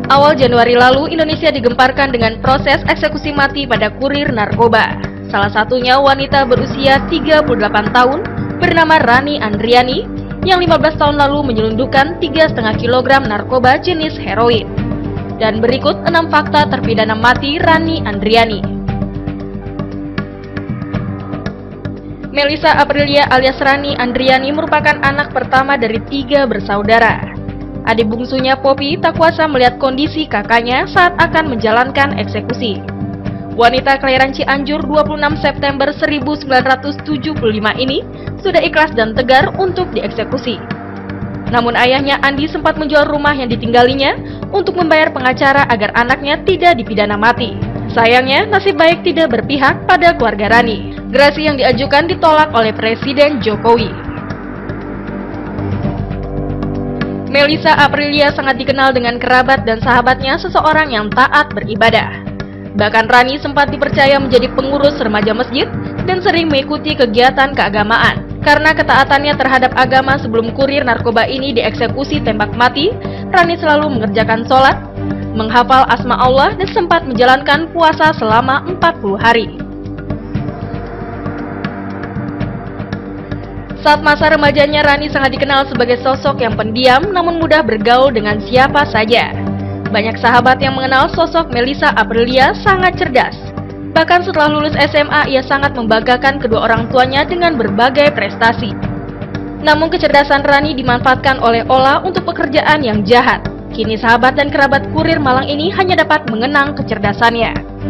Awal Januari lalu, Indonesia digemparkan dengan proses eksekusi mati pada kurir narkoba. Salah satunya wanita berusia 38 tahun bernama Rani Andriani yang 15 tahun lalu menyelundupkan 3,5 kg narkoba jenis heroin. Dan berikut 6 fakta terpidana mati Rani Andriani. Melissa Aprilia alias Rani Andriani merupakan anak pertama dari 3 bersaudara. Adik bungsunya Poppy tak kuasa melihat kondisi kakaknya saat akan menjalankan eksekusi. Wanita kelahiran Cianjur 26 September 1975 ini sudah ikhlas dan tegar untuk dieksekusi. Namun ayahnya Andi sempat menjual rumah yang ditinggalinya untuk membayar pengacara agar anaknya tidak dipidana mati. Sayangnya nasib baik tidak berpihak pada keluarga Rani. Gerasi yang diajukan ditolak oleh Presiden Jokowi. Melissa Aprilia sangat dikenal dengan kerabat dan sahabatnya seseorang yang taat beribadah. Bahkan Rani sempat dipercaya menjadi pengurus remaja masjid dan sering mengikuti kegiatan keagamaan. Karena ketaatannya terhadap agama sebelum kurir narkoba ini dieksekusi tembak mati, Rani selalu mengerjakan sholat, menghafal asma Allah dan sempat menjalankan puasa selama 40 hari. Saat masa remajanya, Rani sangat dikenal sebagai sosok yang pendiam namun mudah bergaul dengan siapa saja. Banyak sahabat yang mengenal sosok Melissa Aprilia sangat cerdas. Bahkan setelah lulus SMA, ia sangat membanggakan kedua orang tuanya dengan berbagai prestasi. Namun kecerdasan Rani dimanfaatkan oleh Ola untuk pekerjaan yang jahat. Kini sahabat dan kerabat kurir Malang ini hanya dapat mengenang kecerdasannya.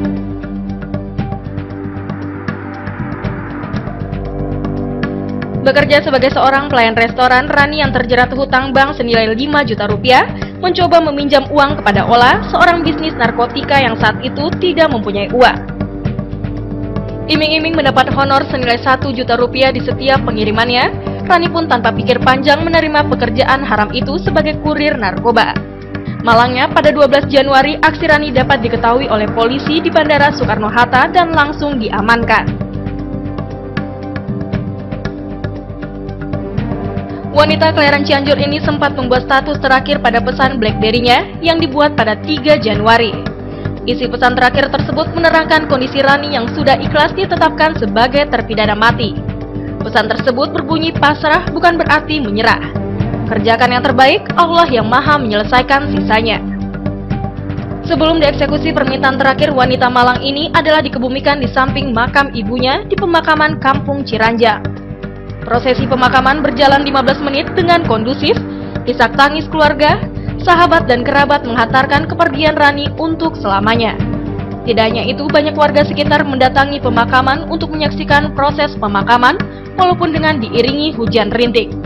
Bekerja sebagai seorang pelayan restoran, Rani yang terjerat hutang bank senilai 5 juta rupiah mencoba meminjam uang kepada Ola, seorang bisnis narkotika yang saat itu tidak mempunyai uang. Iming-iming mendapat honor senilai 1 juta rupiah di setiap pengirimannya, Rani pun tanpa pikir panjang menerima pekerjaan haram itu sebagai kurir narkoba. Malangnya, pada 12 Januari, aksi Rani dapat diketahui oleh polisi di Bandara Soekarno-Hatta dan langsung diamankan. Wanita kelahiran Cianjur ini sempat membuat status terakhir pada pesan BlackBerry-nya yang dibuat pada 3 Januari. Isi pesan terakhir tersebut menerangkan kondisi Rani yang sudah ikhlas ditetapkan sebagai terpidana mati. Pesan tersebut berbunyi pasrah bukan berarti menyerah. Kerjakan yang terbaik, Allah yang maha menyelesaikan sisanya. Sebelum dieksekusi, permintaan terakhir wanita Malang ini adalah dikebumikan di samping makam ibunya di pemakaman Kampung Ciranjang. Prosesi pemakaman berjalan 15 menit dengan kondusif, isak tangis keluarga, sahabat dan kerabat menghantarkan kepergian Rani untuk selamanya. Tidak hanya itu, banyak warga sekitar mendatangi pemakaman untuk menyaksikan proses pemakaman walaupun dengan diiringi hujan rintik.